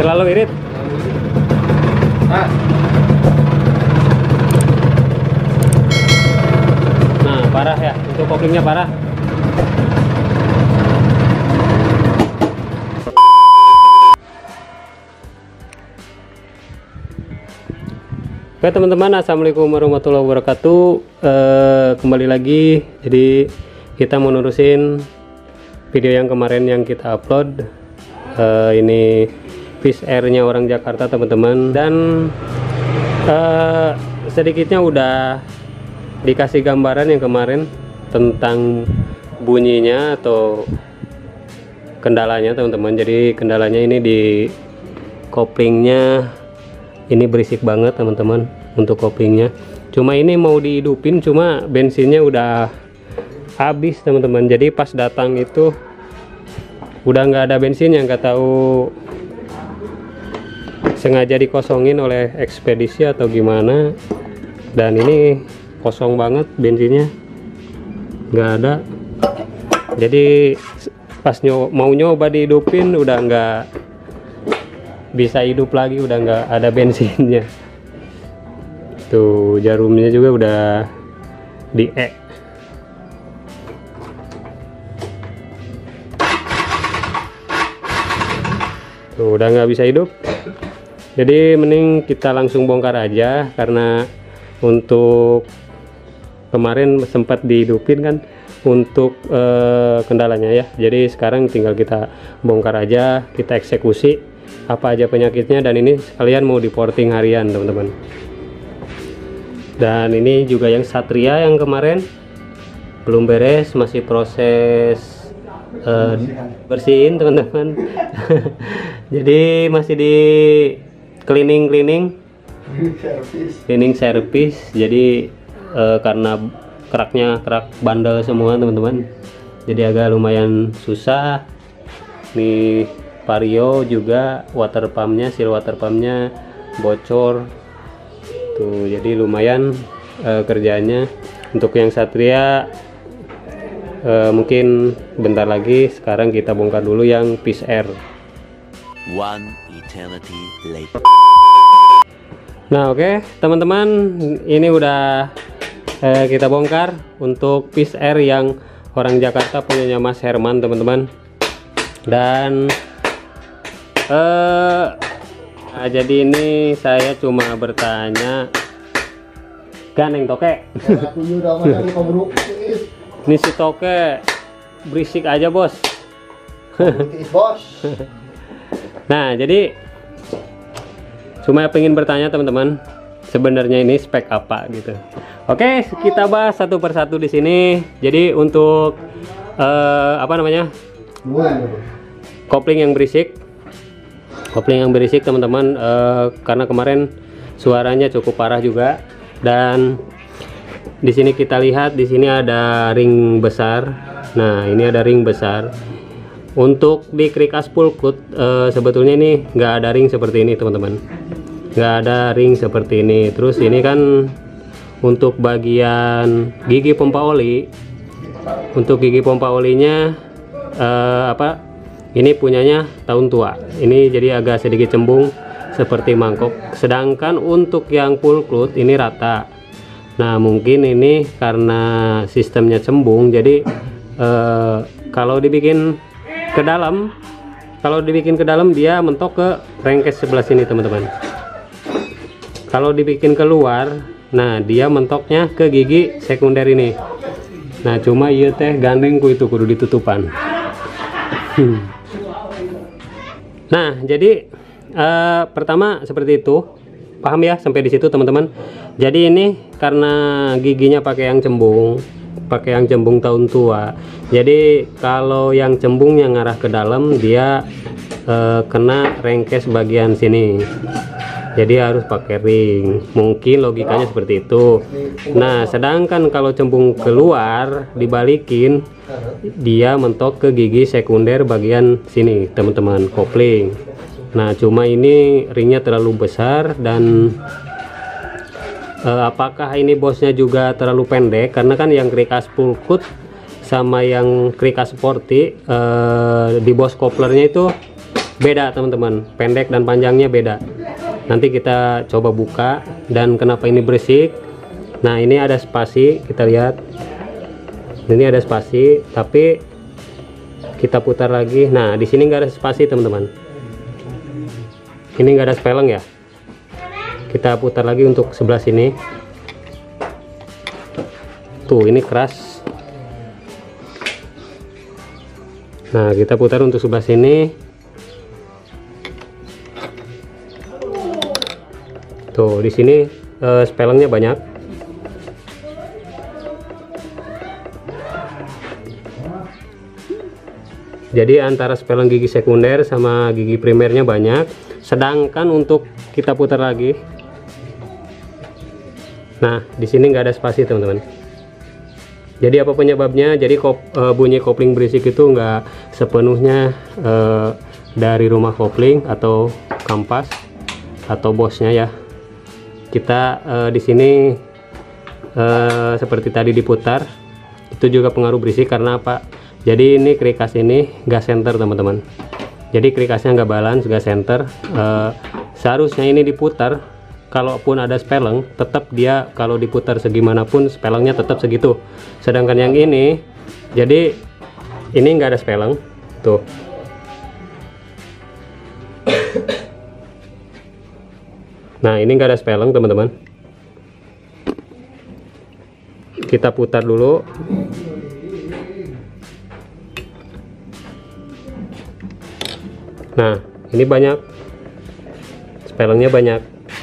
Terlalu irit. Nah, parah ya, untuk koplingnya parah. Oke teman-teman, assalamualaikum warahmatullahi wabarakatuh. Kembali lagi, jadi kita mau nerusin video yang kemarin yang kita upload. Ini Fish Air-nya orang Jakarta teman-teman, dan sedikitnya udah dikasih gambaran yang kemarin tentang bunyinya atau kendalanya teman-teman. Jadi kendalanya ini di koplingnya, ini berisik banget teman-teman untuk koplingnya. Cuma ini mau dihidupin, cuma bensinnya udah habis teman-teman. Jadi pas datang itu udah nggak ada bensin, yang nggak tahu sengaja dikosongin oleh ekspedisi atau gimana. Dan ini kosong banget bensinnya, nggak ada. Jadi pas mau nyoba dihidupin udah nggak bisa hidup lagi, udah nggak ada bensinnya. Tuh jarumnya juga udah di tuh udah nggak bisa hidup. Jadi mending kita langsung bongkar aja, karena untuk kemarin sempat dihidupin kan untuk kendalanya ya. Jadi sekarang tinggal kita bongkar aja, kita eksekusi apa aja penyakitnya, dan ini sekalian mau diporting harian teman-teman. Dan ini juga yang Satria yang kemarin belum beres, masih proses bersihin teman-teman. Jadi masih di cleaning service. Jadi karena kerak bandel semua teman-teman, jadi agak lumayan susah. Nih vario juga water pumpnya, seal water pumpnya bocor tuh, jadi lumayan kerjanya. Untuk yang Satria mungkin bentar lagi. Sekarang kita bongkar dulu yang Fish Air. One eternity later. Nah oke teman-teman, ini udah kita bongkar untuk Fish Air yang orang Jakarta punyanya Mas Herman teman-teman. Dan nah, jadi ini saya cuma bertanya, Ganeng Toke. Ini si Toke berisik aja bos. Nah jadi cuma pengen bertanya teman-teman, sebenarnya ini spek apa gitu. Oke, kita bahas satu persatu di sini. Jadi untuk apa namanya, kopling yang berisik teman-teman, karena kemarin suaranya cukup parah juga. Dan di sini kita lihat, di sini ada ring besar. Nah ini ada ring besar. Untuk di Krikas Pulkut sebetulnya ini nggak ada ring seperti ini teman-teman, nggak ada ring seperti ini. Terus ini kan untuk bagian gigi pompa oli, untuk gigi pompa olinya ini punyanya tahun tua, ini jadi agak sedikit cembung seperti mangkok. Sedangkan untuk yang Pulkut ini rata. Nah mungkin ini karena sistemnya cembung, jadi kalau dibikin ke dalam dia mentok ke rengkes sebelah sini teman-teman. Kalau dibikin keluar, nah dia mentoknya ke gigi sekunder ini. Nah cuma iya teh gandengku itu kudu ditutupan. Nah jadi pertama seperti itu, paham ya sampai di situ teman-teman. Jadi ini karena giginya pakai yang cembung tahun tua. Jadi kalau yang cembungnya ngarah ke dalam, dia kena rengkes bagian sini. Jadi harus pakai ring. Mungkin logikanya seperti itu. Nah, sedangkan kalau cembung keluar dibalikin, dia mentok ke gigi sekunder bagian sini, teman-teman, kopling. Nah, cuma ini ringnya terlalu besar. Dan apakah ini bosnya juga terlalu pendek, karena kan yang Krikas Pulkut sama yang Krikas Sporty di bos koplernya itu beda teman-teman, pendek dan panjangnya beda. Nanti kita coba buka. Dan kenapa ini berisik? Nah, ini ada spasi, kita lihat ini ada spasi, tapi kita putar lagi. Nah, di sini nggak ada spasi teman-teman, ini nggak ada speleng ya. Kita putar lagi untuk sebelah sini. Tuh, ini keras. Nah, kita putar untuk sebelah sini. Tuh, di sini spelengnya banyak. Jadi antara spelling gigi sekunder sama gigi primernya banyak. Sedangkan untuk kita putar lagi, nah di sini nggak ada spasi teman-teman. Jadi apa penyebabnya? Jadi bunyi kopling berisik itu nggak sepenuhnya dari rumah kopling atau kampas atau bosnya ya. Kita di sini seperti tadi diputar, itu juga pengaruh berisik. Karena apa? Jadi ini kerikas ini nggak center teman-teman. Jadi kerikasnya nggak balance, nggak center. Seharusnya ini diputar, kalaupun ada spelling, tetap dia kalau diputar segimanapun spellingnya tetap segitu. Sedangkan yang ini, jadi ini nggak ada spelling, tuh. Nah, ini nggak ada spelling teman-teman. Kita putar dulu. Nah, ini banyak spellingnya banyak.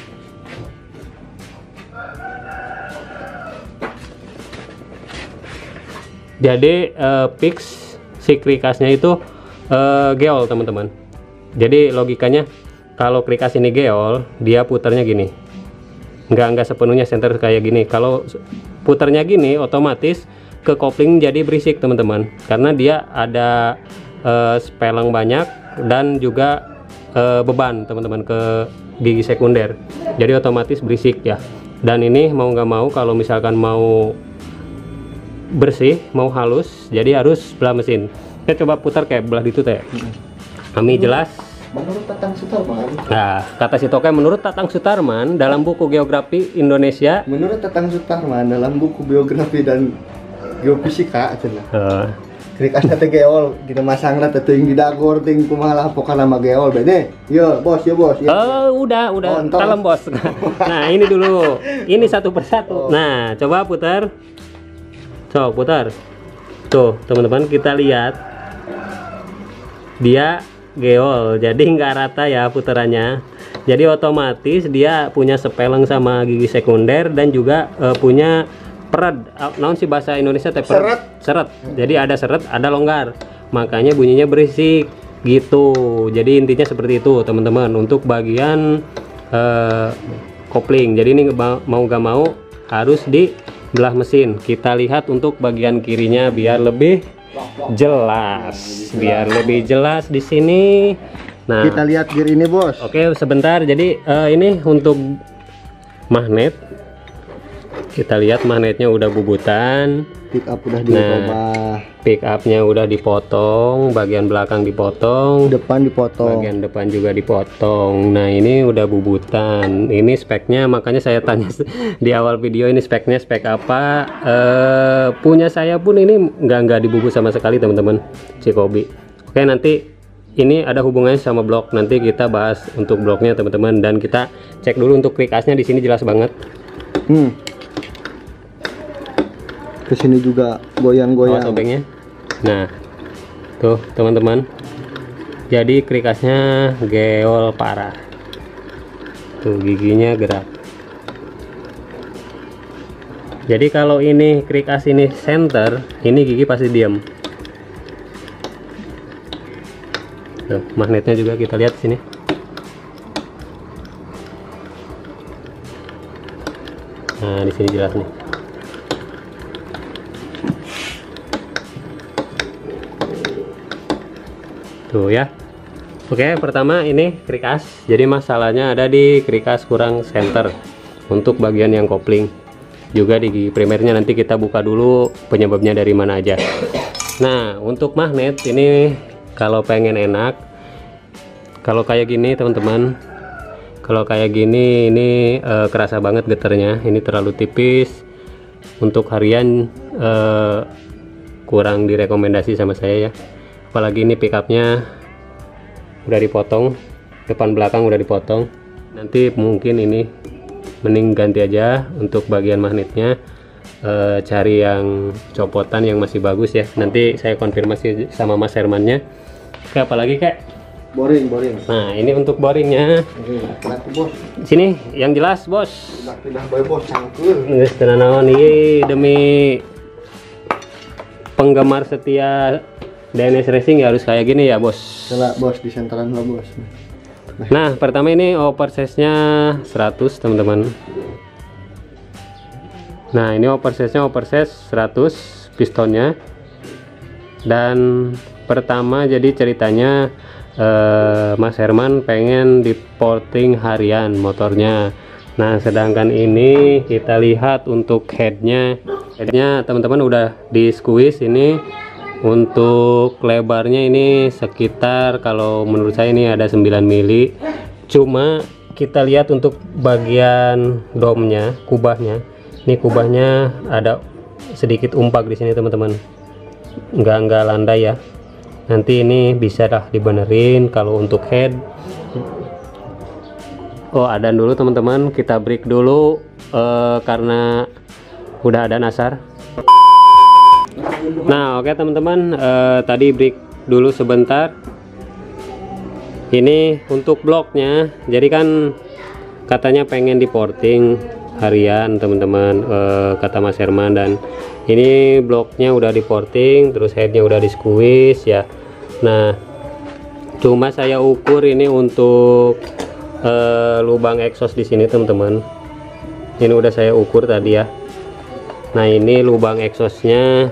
Jadi fix si kerikasnya itu geol teman-teman. Jadi logikanya kalau kerikas ini geol, dia putarnya gini, nggak sepenuhnya center kayak gini. Kalau putarnya gini, otomatis ke kopling jadi berisik teman-teman, karena dia ada spelling banyak dan juga beban teman-teman ke gigi sekunder, jadi otomatis berisik ya. Dan ini mau nggak mau, kalau misalkan mau bersih, mau halus, jadi harus belah mesin. Kita coba putar kayak belah itu teh. Kami jelas. Menurut Tatang Sutarman. Nah, kata si Toke, menurut Tatang Sutarman dalam buku Geografi Indonesia. Menurut Tatang Sutarman dalam buku Biografi dan Geofisika cenah. Kerikasnya teh geol, kita masang lah teuing di dagor ting kumaha pokokna nama geol bene. Yo, bos, yo bos. Udah, kalem bos. Nah, ini dulu. Ini satu persatu. Nah, coba putar. Coba putar. Tuh, teman-teman, kita lihat. Dia geol, jadi nggak rata ya putarannya. Jadi otomatis dia punya sepeleng sama gigi sekunder dan juga punya peret. Naon sih bahasa Indonesia teh? Seret. Jadi ada seret, ada longgar. Makanya bunyinya berisik gitu. Jadi intinya seperti itu teman-teman untuk bagian kopling. Jadi ini mau gak mau harus dibelah mesin. Kita lihat untuk bagian kirinya biar lebih jelas. Biar lebih jelas di sini. Nah, kita lihat gear ini, bos. Oke, sebentar. Jadi ini untuk magnet. Kita lihat magnetnya udah bubutan. Pick up udah dirubah. Pick upnya udah dipotong, bagian belakang dipotong, Depan dipotong. bagian depan juga dipotong. Nah, ini udah bubutan. Ini speknya, makanya saya tanya di awal video, ini speknya spek apa. Punya saya pun ini nggak dibubut sama sekali teman-teman, Cikobi. Oke, nanti ini ada hubungannya sama blok. Nanti kita bahas untuk bloknya teman-teman, dan kita cek dulu untuk kerikasnya. Di sini jelas banget. Kesini juga goyang-goyang. Awas obengnya. Nah, tuh teman-teman, jadi kerikasnya geol parah. Tuh giginya gerak. Jadi kalau ini kerikas ini center, ini gigi pasti diam. Tuh, magnetnya juga kita lihat sini. Nah, di sini jelas nih. Tuh ya. Oke, pertama ini kerikas. Jadi masalahnya ada di kerikas kurang center untuk bagian yang kopling. Juga di gigi primernya nanti kita buka dulu penyebabnya dari mana aja. Nah, untuk magnet ini kalau pengen enak, Kalau kayak gini teman-teman, kalau kayak gini ini kerasa banget getarnya. Ini terlalu tipis untuk harian, kurang direkomendasi sama saya ya. Apalagi ini pickupnya udah dipotong, depan belakang udah dipotong. Nanti mungkin ini mending ganti aja untuk bagian magnetnya, cari yang copotan yang masih bagus ya. Nanti saya konfirmasi sama Mas Hermannya. Oke, apalagi kek? Boring. Nah, ini untuk boringnya. Bos. Sini yang jelas, Bos. Pindah boy bos cangkur. Geus teu naon ieu demi penggemar setia DNS Racing ya harus kayak gini ya, Bos. Salah bos di senteran lah bos. Nah, pertama ini oversize-nya 100, teman-teman. Nah, ini oversize-nya oversize 100 pistonnya. Dan pertama jadi ceritanya Mas Herman pengen di porting harian motornya. Nah, sedangkan ini kita lihat untuk headnya teman-teman udah di squeeze. Ini untuk lebarnya ini sekitar, kalau menurut saya ini ada 9 mili. Cuma kita lihat untuk bagian domnya, kubahnya, ini kubahnya ada sedikit umpak di sini teman-teman, nggak landai ya. Nanti ini bisa dah dibenerin. Kalau untuk head, adan dulu teman-teman, kita break dulu karena udah ada asar. Nah, oke teman-teman, tadi break dulu sebentar. Ini untuk bloknya, jadi kan katanya pengen diporting harian teman-teman, kata Mas Herman. Dan ini bloknya udah diporting, terus headnya udah di squeeze ya. Nah, cuma saya ukur ini untuk lubang exhaust di sini teman-teman. Ini udah saya ukur tadi ya. Nah, ini lubang exhaustnya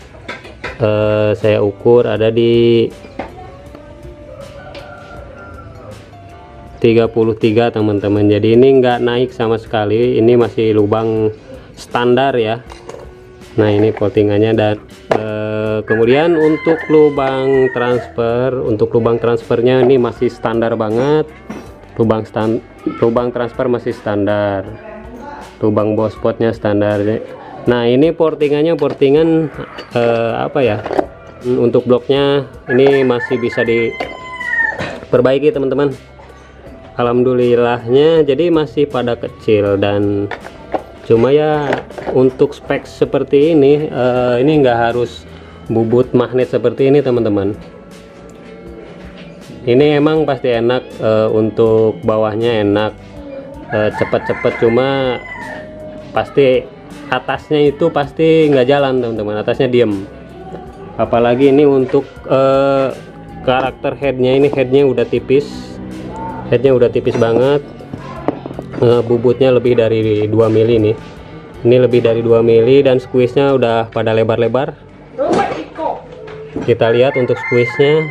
saya ukur ada di 33 teman-teman. Jadi ini nggak naik sama sekali, ini masih lubang standar ya. Nah, ini portingannya. Dan kemudian untuk lubang transfernya ini masih standar banget. Lubang transfer masih standar, lubang ball spotnya standar. Nah, ini portingan apa ya, untuk bloknya ini masih bisa diperbaiki teman-teman. Alhamdulillahnya jadi masih pada kecil. Dan cuma ya untuk spek seperti ini nggak harus bubut magnet seperti ini teman-teman. Ini emang pasti enak, untuk bawahnya enak, cepet-cepet. Cuma pasti atasnya itu pasti nggak jalan teman-teman, atasnya diem. Apalagi ini untuk karakter headnya, ini headnya udah tipis banget. Bubutnya lebih dari 2 mili nih. Ini lebih dari 2 mili dan squeeze nya udah pada lebar-lebar. Kita lihat untuk squeeze nya,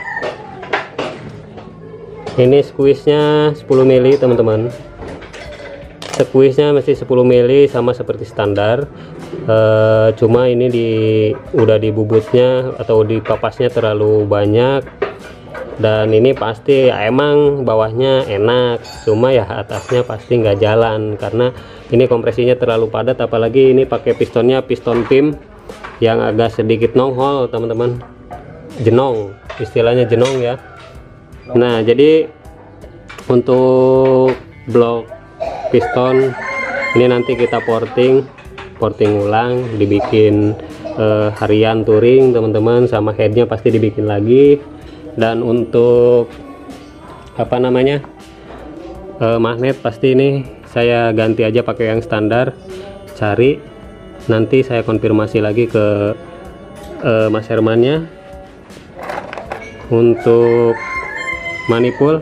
ini squeeze nya 10 mili teman-teman. Squeeze nya masih 10 mili sama seperti standar. Cuma ini udah di bubutnya atau di papasnya terlalu banyak. Dan ini pasti emang bawahnya enak, cuma ya atasnya pasti nggak jalan karena ini kompresinya terlalu padat. Apalagi ini pakai pistonnya piston PIM yang agak sedikit nonghol teman-teman, jenong, istilahnya jenong ya. Nah, jadi untuk blok piston ini nanti kita porting ulang, dibikin harian touring teman-teman, sama headnya pasti dibikin lagi. Dan untuk magnet pasti ini saya ganti aja pakai yang standar, cari nanti saya konfirmasi lagi ke Mas Hermannya. Untuk manipul,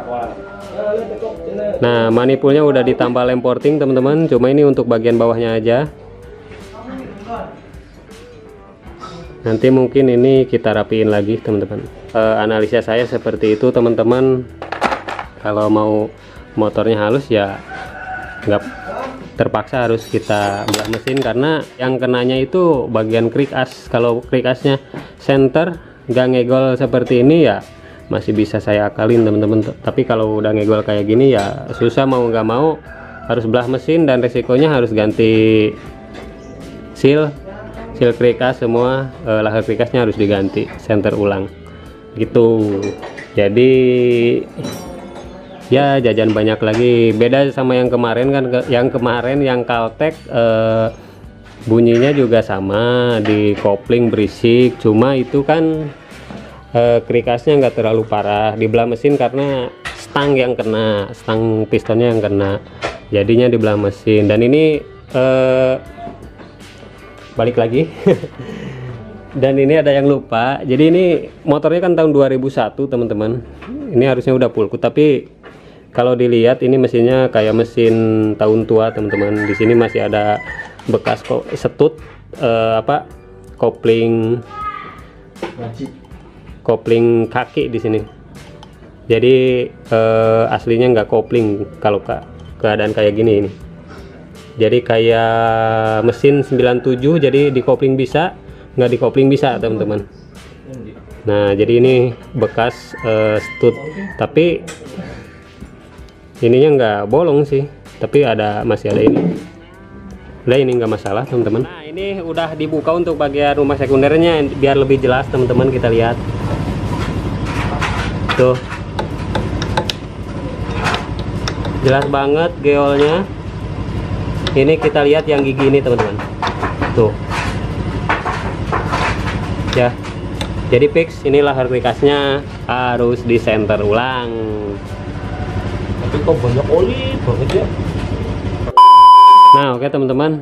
nah manipulnya udah ditambah lem porting teman-teman, cuma ini untuk bagian bawahnya aja. Nanti mungkin ini kita rapiin lagi teman-teman. Analisa saya seperti itu teman-teman. Kalau mau motornya halus ya nggak terpaksa harus kita belah mesin, karena yang kenanya itu bagian krik as. Kalau krik asnya center nggak ngegol seperti ini ya masih bisa saya akalin teman-teman. Tapi kalau udah ngegol kayak gini ya susah, mau nggak mau harus belah mesin, dan resikonya harus ganti seal krikas semua, lahar krikasnya harus diganti, senter ulang gitu. Jadi ya jajan banyak lagi, beda sama yang kemarin kan. Yang kemarin yang Caltech bunyinya juga sama, di kopling berisik, cuma itu kan krikasnya nggak terlalu parah, dibelah mesin karena stang yang kena, stang pistonnya yang kena, jadinya dibelah mesin. Dan ini balik lagi dan ini ada yang lupa, jadi ini motornya kan tahun 2001 teman-teman, ini harusnya udah pulkut, tapi kalau dilihat ini mesinnya kayak mesin tahun tua teman-teman. Di sini masih ada bekas setut kopling kaki di sini. Jadi aslinya nggak kopling kalau keadaan kayak gini ini. Jadi kayak mesin 97, jadi dikopling bisa, nggak dikopling bisa teman-teman. Nah jadi ini bekas stud, tapi ininya nggak bolong sih, tapi masih ada ini. Udah, ini nggak masalah teman-teman. Nah ini udah dibuka untuk bagian rumah sekundernya biar lebih jelas teman-teman, kita lihat tuh, jelas banget geolnya. Ini kita lihat yang gigi ini teman-teman, tuh ya. Jadi fix, ini lahar krikasnya harus disenter ulang. Tapi kok banyak oli banget ya. Nah oke teman-teman,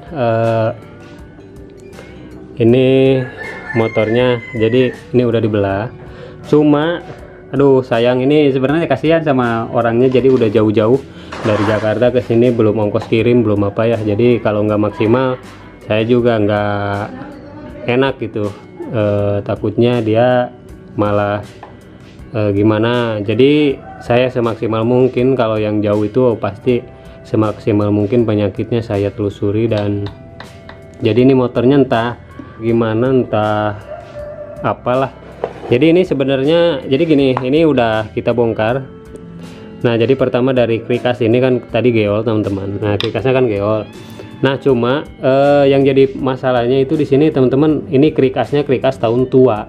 ini motornya, jadi ini udah dibelah, cuma aduh sayang, ini sebenarnya kasihan sama orangnya, jadi udah jauh-jauh dari Jakarta ke sini, belum ongkos kirim, belum apa ya. Jadi kalau nggak maksimal saya juga nggak enak gitu, takutnya dia malah gimana. Jadi saya semaksimal mungkin, kalau yang jauh itu pasti semaksimal mungkin penyakitnya saya telusuri. Dan jadi ini motornya entah gimana, entah apalah. Jadi ini sebenarnya, jadi gini, ini udah kita bongkar. Nah jadi pertama dari krikas ini kan tadi geol teman-teman. Nah krikasnya kan geol. Nah cuma yang jadi masalahnya itu di sini teman-teman, ini krikasnya krikas tahun tua.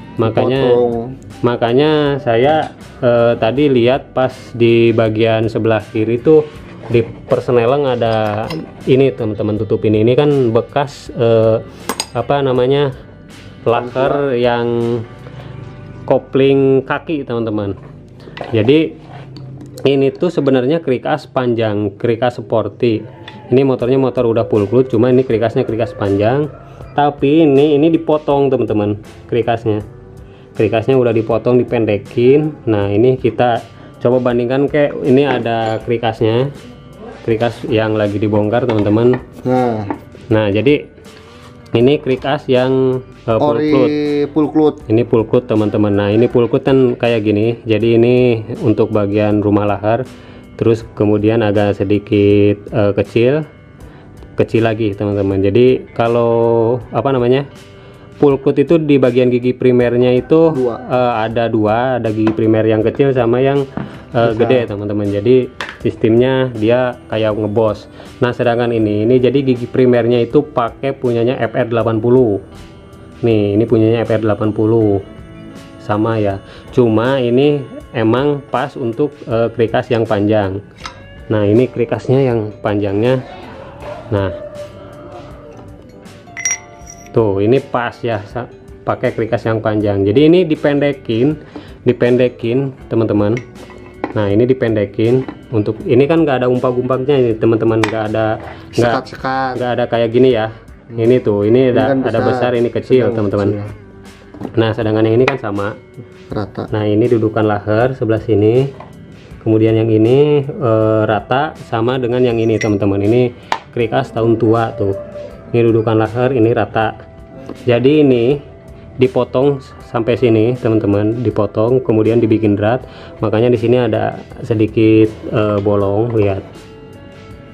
Makanya saya tadi lihat pas di bagian sebelah kiri tuh di persneleng ada ini teman-teman, tutup ini kan bekas apa namanya, laker yang kopling kaki teman-teman. Jadi ini tuh sebenarnya krikas panjang, krikas sporty. Ini motornya motor udah full clutch, cuma ini krikasnya krikas panjang. Tapi ini dipotong teman-teman, krikasnya udah dipotong, dipendekin. Nah ini kita coba bandingkan, kayak ini ada krikasnya, krikas yang lagi dibongkar teman-teman. Nah jadi ini krikas yang full clutch. Ini full clutch teman-teman. Nah ini full clutch kan kayak gini. Jadi ini untuk bagian rumah lahar, terus kemudian agak sedikit kecil lagi teman-teman. Jadi kalau apa namanya, full clutch itu di bagian gigi primernya itu ada gigi primer yang kecil sama yang gede teman-teman. Jadi sistemnya dia kayak ngebos. Nah sedangkan ini jadi gigi primernya itu pakai punyanya FR80. Nih ini punyanya FR80 sama ya, cuma ini emang pas untuk krikas yang panjang. Nah ini krikasnya yang panjangnya, nah tuh ini pas ya, pakai krikas yang panjang. Jadi ini dipendekin teman-teman. Nah ini dipendekin, untuk ini kan nggak ada umpak-umpaknya ini teman-teman, nggak ada kayak gini ya. Ini tuh, ini ada besar, ini kecil teman-teman. Nah sedangkan yang ini kan sama rata. Nah ini dudukan lahar sebelah sini, kemudian yang ini rata sama dengan yang ini teman-teman. Ini krikas tahun tua tuh, ini dudukan lahar, ini rata. Jadi ini dipotong sampai sini teman-teman, dipotong kemudian dibikin drat. Makanya di sini ada sedikit bolong, lihat.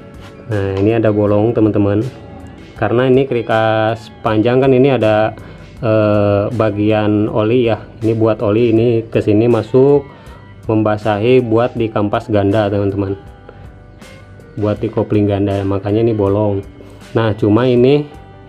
Nah ini ada bolong teman-teman, karena ini krikas panjang kan, ini ada bagian oli ya. Ini buat oli, ini ke sini masuk membasahi buat di kampas ganda teman-teman, buat di kopling ganda, makanya ini bolong. Nah cuma ini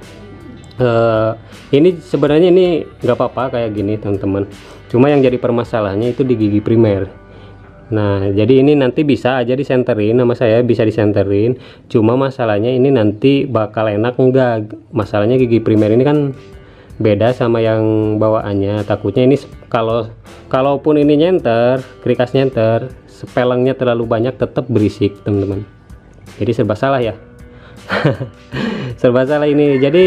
sebenarnya ini nggak apa-apa kayak gini teman-teman, cuma yang jadi permasalahannya itu di gigi primer. Nah jadi ini nanti bisa aja disenterin sama saya, bisa disenterin, cuma masalahnya ini nanti bakal enak enggak. Masalahnya gigi primer ini kan beda sama yang bawaannya, takutnya ini kalaupun ini nyenter, krikas nyenter, spelengnya terlalu banyak tetap berisik teman-teman, jadi serba salah ya. Serba salah ini, jadi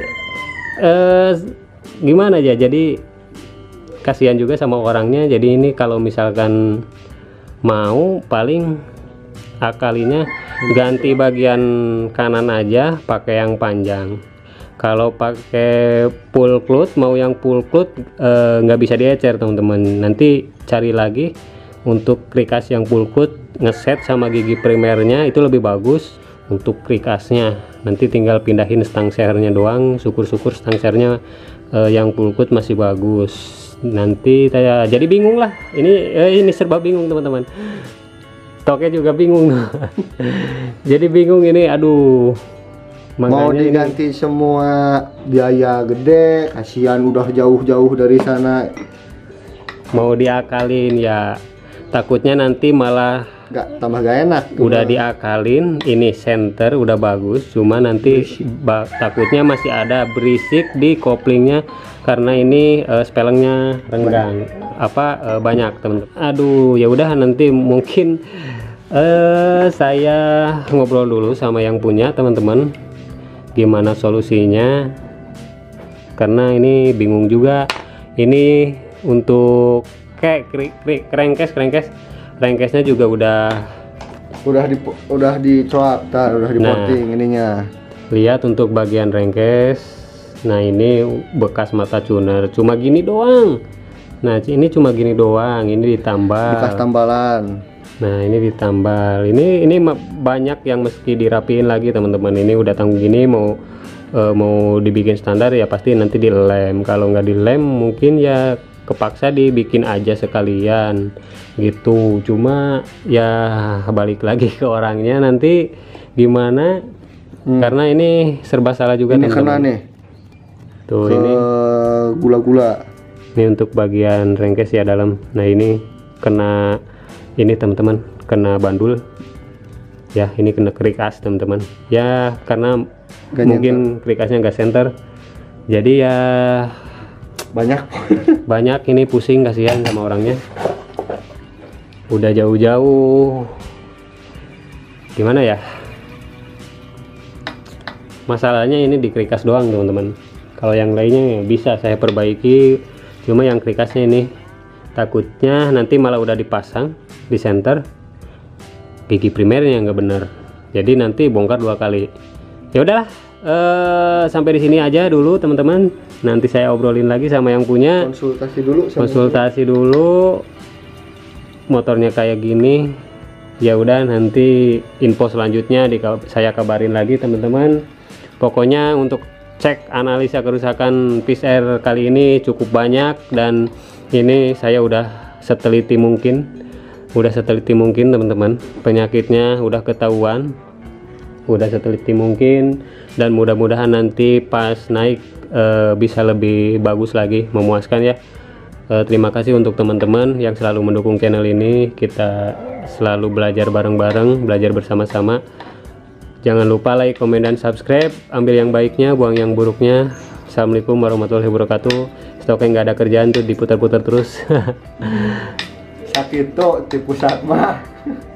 gimana aja, jadi kasihan juga sama orangnya. Jadi ini kalau misalkan mau, paling akalinya ganti bagian kanan aja pakai yang panjang. Kalau pakai full cloth, mau yang full cloth nggak bisa diecer teman-teman, nanti cari lagi untuk krikas yang full cloth, ngeset sama gigi primernya itu lebih bagus untuk krikasnya. Nanti tinggal pindahin stang sernya doang, syukur-syukur stang sernya yang full cloth masih bagus. Nanti saya jadi bingung lah, ini serba bingung teman-teman, toknya juga bingung. Jadi bingung ini, aduh. Mau diganti semua biaya gede, kasihan udah jauh-jauh dari sana. Mau diakalin ya, takutnya nanti malah tambah gak enak. Udah diakalin, ini center udah bagus, cuma nanti takutnya masih ada berisik di koplingnya karena ini spelengnya renggang banyak teman-teman. Aduh ya udah, nanti mungkin saya ngobrol dulu sama yang punya teman-teman, gimana solusinya, karena ini bingung juga. Ini untuk kayak crankcase-nya juga udah dicoak, udah diporting ininya. Lihat untuk bagian crankcase, nah ini bekas mata tuner cuma gini doang. Nah ini cuma gini doang, ini ditambal bekas tambalan. Nah ini ditambal, ini banyak yang mesti dirapiin lagi teman-teman. Ini udah tanggung gini, mau dibikin standar ya pasti nanti dilem. Kalau nggak dilem mungkin ya kepaksa dibikin aja sekalian gitu. Cuma ya balik lagi ke orangnya nanti gimana, karena ini serba salah juga ini teman-teman. Kena nih tuh, ini gula-gula. Ini untuk bagian crankcase ya dalam. Nah ini kena ini teman-teman, kena bandul ya, ini kena krikas teman-teman ya, karena mungkin krikasnya nggak center, jadi ya banyak ini pusing, kasihan sama orangnya, udah jauh-jauh. Gimana ya, masalahnya ini di krikas doang teman-teman. Kalau yang lainnya bisa saya perbaiki, cuma yang krikasnya ini takutnya nanti malah udah dipasang di center, gigi primernya nggak bener, jadi nanti bongkar 2 kali. Ya udahlah, sampai di sini aja dulu teman-teman. Nanti saya obrolin lagi sama yang punya. Konsultasi dulu motornya kayak gini. Ya udah, nanti info selanjutnya saya kabarin lagi teman-teman. Pokoknya untuk cek analisa kerusakan PIS-R kali ini cukup banyak, dan ini saya udah seteliti mungkin teman-teman. Penyakitnya udah ketahuan, udah seteliti mungkin, dan mudah-mudahan nanti pas naik bisa lebih bagus lagi, memuaskan ya. Terima kasih untuk teman-teman yang selalu mendukung channel ini. Kita selalu belajar bareng-bareng, belajar bersama-sama. Jangan lupa like, komen, dan subscribe. Ambil yang baiknya, buang yang buruknya. Assalamualaikum warahmatullahi wabarakatuh. Stoknya nggak ada kerjaan tuh, diputar-putar terus. Sakit tuh di pusat mah.